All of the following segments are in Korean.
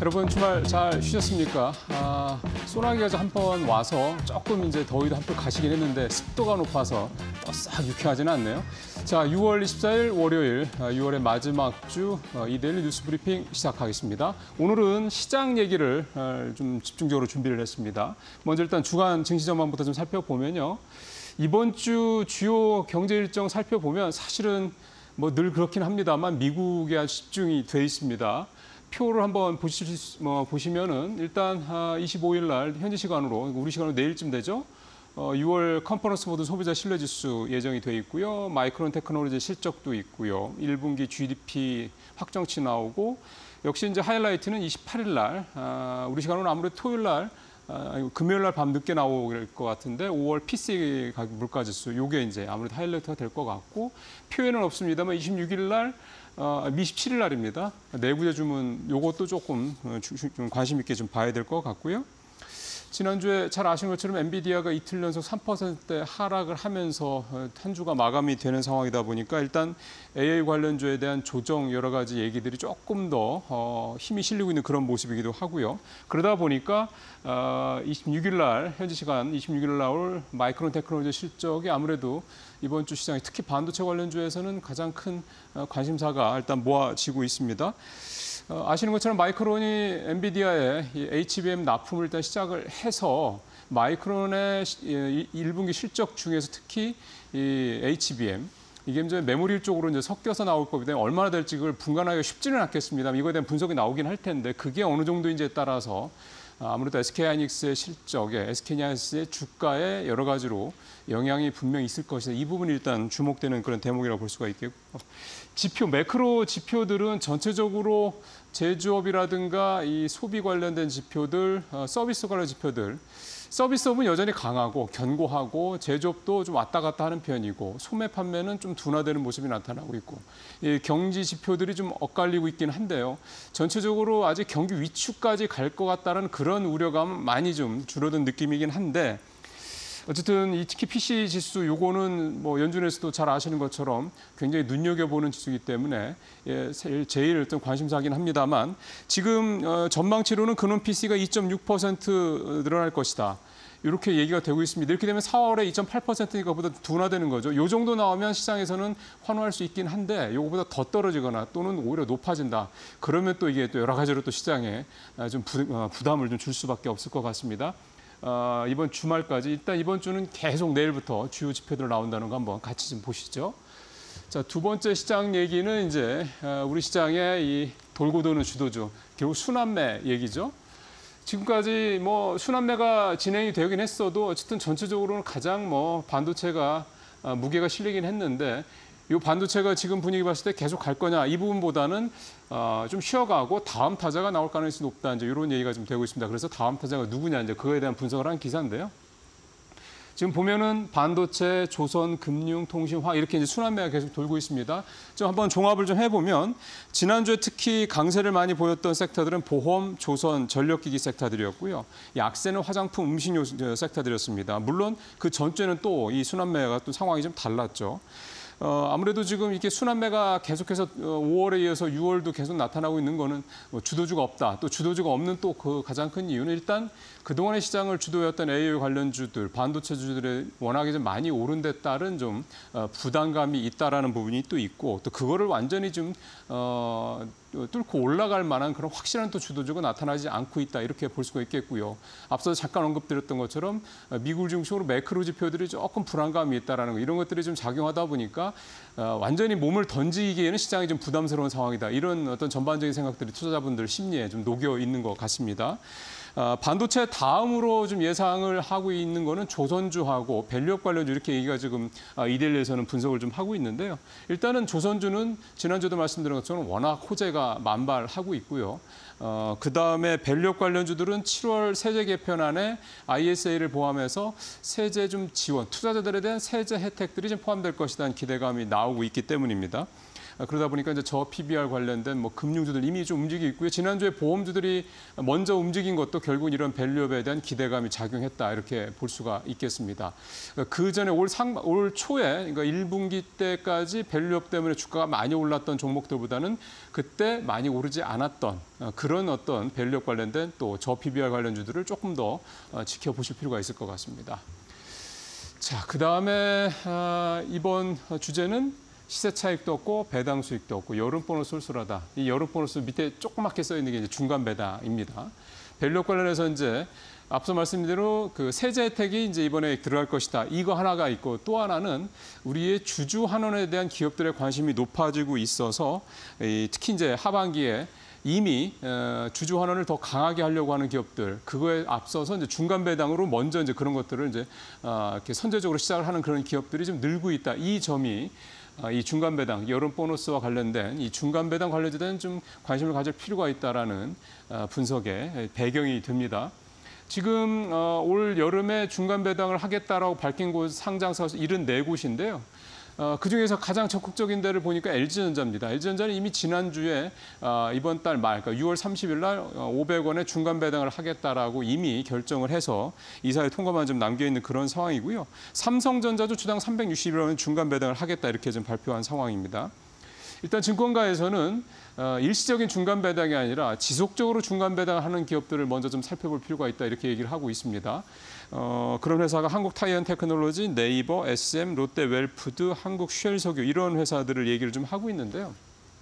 여러분 주말 잘 쉬셨습니까? 소나기가 한번 와서 조금 이제 더위도 한풀 가시긴 했는데 습도가 높아서 싹 유쾌하지는 않네요. 자, 6월 24일 월요일, 6월의 마지막 주 이데일리 뉴스 브리핑 시작하겠습니다. 오늘은 시장 얘기를 좀 집중적으로 준비를 했습니다. 먼저 일단 주간 증시 전망부터 좀 살펴보면요. 이번 주 주요 경제 일정 살펴보면 사실은 뭐 늘 그렇긴 합니다만 미국에 아주 집중이 돼 있습니다. 표를 한번 보시면은 일단 25일 날 현지 시간으로 우리 시간으로 내일쯤 되죠. 6월 컨퍼런스 모드 소비자 신뢰지수 예정이 돼 있고요. 마이크론 테크놀로지 실적도 있고요. 1분기 GDP 확정치 나오고 역시 이제 하이라이트는 28일 날 우리 시간으로 아무래도 토요일 날 금요일 날 밤 늦게 나올 것 같은데 5월 PCE 가격 물가지수 요게 이제 아무래도 하이라이트가 될 것 같고 표에는 없습니다만 26일 날 27일 날입니다. 내구재 주문 요것도 조금 좀 관심 있게 좀 봐야 될 것 같고요. 지난주에 잘 아시는 것처럼 엔비디아가 이틀 연속 3%대 하락을 하면서 한 주가 마감이 되는 상황이다 보니까 일단 AI 관련주에 대한 조정 여러 가지 얘기들이 조금 더 힘이 실리고 있는 그런 모습이기도 하고요. 그러다 보니까 26일 날 현지 시간 26일 날 나올 마이크론 테크놀로지 실적이 아무래도 이번 주 시장에 특히 반도체 관련주에서는 가장 큰 관심사가 일단 모아지고 있습니다. 아시는 것처럼 마이크론이 엔비디아의 HBM 납품을 일단 시작을 해서 마이크론의 1분기 실적 중에서 특히 이 HBM 이게 이제 메모리 쪽으로 이제 섞여서 나올 거기 때문에 얼마나 될지 그걸 분간하기가 쉽지는 않겠습니다. 이거에 대한 분석이 나오긴 할 텐데 그게 어느 정도인지에 따라서 아무래도 SK하이닉스의 실적에 SK하이닉스의 주가에 여러 가지로 영향이 분명히 있을 것이다. 이 부분이 일단 주목되는 그런 대목이라고 볼 수가 있겠고 지표, 매크로 지표들은 전체적으로 제조업이라든가 이 소비 관련된 지표들, 서비스 관련 지표들 서비스업은 여전히 강하고 견고하고 제조업도 좀 왔다 갔다 하는 편이고 소매 판매는 좀 둔화되는 모습이 나타나고 있고 이 경기 지표들이 좀 엇갈리고 있긴 한데요. 전체적으로 아직 경기 위축까지 갈 것 같다는 그런 우려감 많이 좀 줄어든 느낌이긴 한데 어쨌든 이 특히 PC 지수 요거는 뭐 연준에서도 잘 아시는 것처럼 굉장히 눈여겨보는 지수이기 때문에 제일 어떤 관심사긴 합니다만 지금 전망치로는 근원 PC가 2.6% 늘어날 것이다. 이렇게 얘기가 되고 있습니다. 이렇게 되면 4월에 2.8%니까 보다 둔화되는 거죠. 이 정도 나오면 시장에서는 환호할 수 있긴 한데 이거보다 더 떨어지거나 또는 오히려 높아진다. 그러면 또 이게 또 여러 가지로 또 시장에 좀 부담을 좀 줄 수밖에 없을 것 같습니다. 이번 주말까지 일단 이번 주는 계속 내일부터 주요 지표들 나온다는 거 한번 같이 좀 보시죠. 자, 두 번째 시장 얘기는 이제 우리 시장의 이 돌고 도는 주도주, 결국 순환매 얘기죠. 지금까지 뭐 순환매가 진행이 되긴 했어도 어쨌든 전체적으로는 가장 뭐 반도체가 무게가 실리긴 했는데 이 반도체가 지금 분위기 봤을 때 계속 갈 거냐 이 부분보다는 좀 쉬어가고 다음 타자가 나올 가능성이 높다 이제 이런 얘기가 좀 되고 있습니다. 그래서 다음 타자가 누구냐 이제 그거에 대한 분석을 한 기사인데요. 지금 보면은 반도체, 조선, 금융, 통신, 화 이렇게 이제 순환매가 계속 돌고 있습니다. 좀 한번 종합을 좀 해보면 지난주에 특히 강세를 많이 보였던 섹터들은 보험, 조선, 전력기기 섹터들이었고요. 약세는 화장품, 음식료 섹터들이었습니다. 물론 그 전주에는 또 이 순환매가 또 상황이 좀 달랐죠. 아무래도 지금 이게 순환매가 계속해서 5월에 이어서 6월도 계속 나타나고 있는 거는 뭐 주도주가 없다. 또 주도주가 없는 또 그 가장 큰 이유는 일단 그동안의 시장을 주도했던 AI 관련주들, 반도체주들이 워낙에 좀 많이 오른 데 따른 좀 부담감이 있다라는 부분이 또 있고 또 그거를 완전히 좀 뚫고 올라갈 만한 그런 확실한 또 주도주가 나타나지 않고 있다 이렇게 볼 수가 있겠고요. 앞서 잠깐 언급드렸던 것처럼 미국 중심으로 매크로 지표들이 조금 불안감이 있다라는 거 이런 것들이 좀 작용하다 보니까 완전히 몸을 던지기에는 시장이 좀 부담스러운 상황이다. 이런 어떤 전반적인 생각들이 투자자분들 심리에 좀 녹여 있는 것 같습니다. 반도체 다음으로 좀 예상을 하고 있는 거는 조선주하고 밸류업 관련주 이렇게 얘기가 지금 이데일리에서는 분석을 좀 하고 있는데요. 일단은 조선주는 지난주에도 말씀드린 것처럼 워낙 호재가 만발하고 있고요. 그다음에 밸류업 관련주들은 7월 세제 개편안에 ISA를 포함해서 세제 좀 지원, 투자자들에 대한 세제 혜택들이 좀 포함될 것이라는 기대감이 나오고 있기 때문입니다. 그러다 보니까 이제 저 PBR 관련된 뭐 금융주들 이미 좀 움직이고 있고요. 지난주에 보험주들이 먼저 움직인 것도 결국 이런 밸류업에 대한 기대감이 작용했다 이렇게 볼 수가 있겠습니다. 그 전에 올 초에 그러니까 1분기 때까지 밸류업 때문에 주가가 많이 올랐던 종목들보다는 그때 많이 오르지 않았던 그런 어떤 밸류업 관련된 또 저 PBR 관련주들을 조금 더 지켜보실 필요가 있을 것 같습니다. 자, 그다음에 이번 주제는 시세 차익도 없고 배당 수익도 없고 여름 보너스 쏠쏠하다. 이 여름 보너스 밑에 조그맣게 써 있는 게 이제 중간 배당입니다. 밸류업 관련해서 이제 앞서 말씀드린 대로 그 세제 혜택이 이제 이번에 들어갈 것이다. 이거 하나가 있고 또 하나는 우리의 주주 환원에 대한 기업들의 관심이 높아지고 있어서 특히 이제 하반기에 이미 주주 환원을 더 강하게 하려고 하는 기업들 그거에 앞서서 이제 중간 배당으로 먼저 이제 그런 것들을 이제 이렇게 선제적으로 시작을 하는 그런 기업들이 좀 늘고 있다. 이 점이 이 중간 배당, 여름 보너스와 관련된 이 중간 배당 관련된 좀 관심을 가질 필요가 있다라는 분석의 배경이 됩니다. 지금 올 여름에 중간 배당을 하겠다라고 밝힌 곳 상장사가 74곳인데요. 그중에서 가장 적극적인 데를 보니까 LG전자입니다. LG전자는 이미 지난주에 이번 달 말, 그러니까 6월 30일 날 500원의 중간 배당을 하겠다라고 이미 결정을 해서 이사회 통과만 좀 남겨있는 그런 상황이고요. 삼성전자도 주당 361원의 중간 배당을 하겠다 이렇게 좀 발표한 상황입니다. 일단 증권가에서는 일시적인 중간 배당이 아니라 지속적으로 중간 배당을 하는 기업들을 먼저 좀 살펴볼 필요가 있다 이렇게 얘기를 하고 있습니다. 그런 회사가 한국타이언테크놀로지, 네이버, SM, 롯데웰푸드, 한국쉘석유 이런 회사들을 얘기를 좀 하고 있는데요.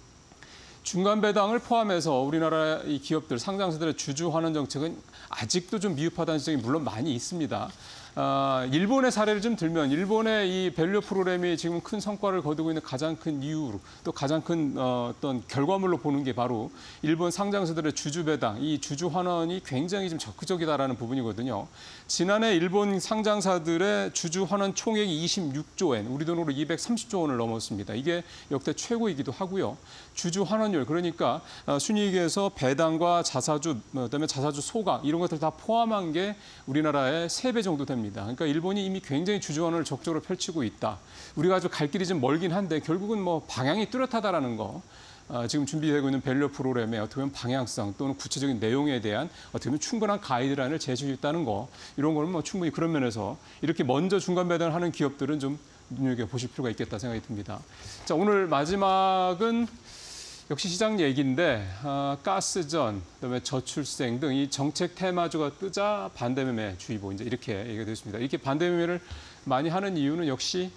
중간 배당을 포함해서 우리나라 이 기업들, 상장사들의 주주 환원 정책은 아직도 좀 미흡하다는 지적이 물론 많이 있습니다. 일본의 사례를 좀 들면 일본의 이 밸류 프로그램이 지금 큰 성과를 거두고 있는 가장 큰 이유 또 가장 큰 어떤 결과물로 보는 게 바로 일본 상장사들의 주주 배당, 이 주주 환원이 굉장히 좀 적극적이다라는 부분이거든요. 지난해 일본 상장사들의 주주 환원 총액이 26조 엔, 우리 돈으로 230조 원을 넘었습니다. 이게 역대 최고이기도 하고요. 주주 환원율, 그러니까 순이익에서 배당과 자사주, 그다음에 자사주 소각 이런 것들 다 포함한 게 우리나라의 3배 정도 됩니다. 그러니까 일본이 이미 굉장히 주주 환원을 적극적으로 펼치고 있다. 우리가 아주 갈 길이 좀 멀긴 한데 결국은 뭐 방향이 뚜렷하다라는 거. 지금 준비되고 있는 밸류 프로그램의 어떻게 보면 방향성 또는 구체적인 내용에 대한 어떻게 보면 충분한 가이드라인을 제시해 있다는 거. 이런 거는 뭐 충분히 그런 면에서 이렇게 먼저 중간 배당을 하는 기업들은 좀 눈여겨보실 필요가 있겠다 생각이 듭니다. 자, 오늘 마지막은 역시 시장 얘기인데 가스전, 그다음에 저출생 등 이 정책 테마주가 뜨자 반대매매 주의보 이제 이렇게 얘기가 됐습니다. 이렇게 반대매매를 많이 하는 이유는 역시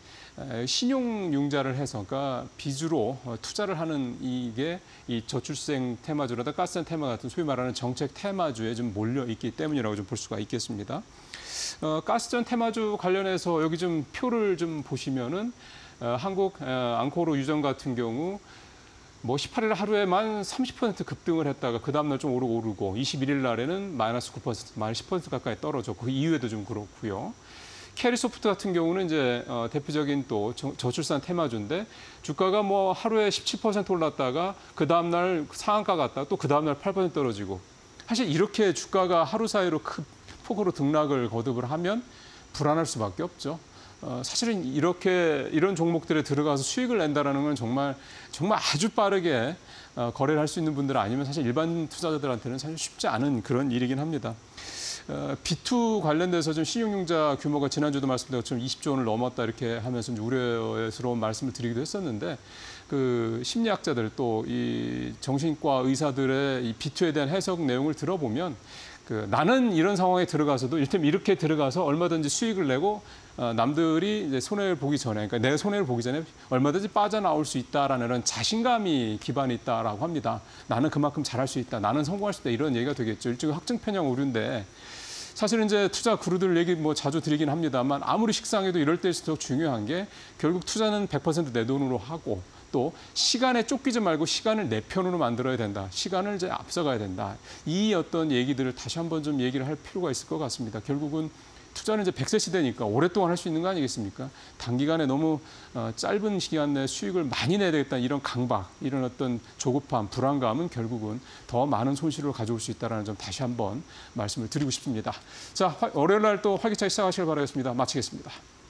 신용융자를 해서 그러니까 빚으로 투자를 하는 이게 이 저출생 테마주라든가 가스전 테마 같은 소위 말하는 정책 테마주에 좀 몰려 있기 때문이라고 좀 볼 수가 있겠습니다. 가스전 테마주 관련해서 여기 좀 표를 좀 보시면은 한국 앙코르 유전 같은 경우 뭐 18일 하루에만 30% 급등을 했다가 그 다음날 좀 오르고 21일 날에는 마이너스 9%, 마이너스 10% 가까이 떨어졌고 그 이후에도 좀 그렇고요. 캐리소프트 같은 경우는 이제 대표적인 또 저출산 테마주인데 주가가 뭐 하루에 17% 올랐다가 그 다음날 상한가 갔다가 또 그 다음날 8% 떨어지고 사실 이렇게 주가가 하루 사이로 큰 폭으로 등락을 거듭을 하면 불안할 수밖에 없죠. 사실은 이런 종목들에 들어가서 수익을 낸다라는 건 정말 아주 빠르게 거래를 할 수 있는 분들 아니면 사실 일반 투자자들한테는 사실 쉽지 않은 그런 일이긴 합니다. B2 관련돼서 좀 신용융자 규모가 지난주도 말씀드린 것처럼 20조 원을 넘었다 이렇게 하면서 좀 우려스러운 말씀을 드리기도 했었는데 그 심리학자들 또 이 정신과 의사들의 이 B2에 대한 해석 내용을 들어보면 나는 이런 상황에 들어가서도 일단 이렇게 들어가서 얼마든지 수익을 내고 남들이 이제 손해를 보기 전에, 그러니까 내가 손해를 보기 전에 얼마든지 빠져나올 수 있다라는 이런 자신감이 기반이 있다라고 합니다. 나는 그만큼 잘할 수 있다, 나는 성공할 수 있다 이런 얘기가 되겠죠. 일종의 확증 편향 오류인데 사실은 이제 투자 구루들 얘기 뭐 자주 드리긴 합니다만 아무리 식상해도 이럴 때일수록 중요한 게 결국 투자는 100% 내 돈으로 하고 또 시간에 쫓기지 말고 시간을 내 편으로 만들어야 된다. 시간을 이제 앞서가야 된다. 이 어떤 얘기들을 다시 한번 좀 얘기를 할 필요가 있을 것 같습니다. 결국은 투자는 이제 100세 시대니까 오랫동안 할 수 있는 거 아니겠습니까? 단기간에 너무 짧은 시간 내에 수익을 많이 내야 되겠다 이런 강박, 이런 어떤 조급함, 불안감은 결국은 더 많은 손실을 가져올 수 있다는 점 다시 한번 말씀을 드리고 싶습니다. 자, 월요일 날 또 활기차게 시작하시길 바라겠습니다. 마치겠습니다.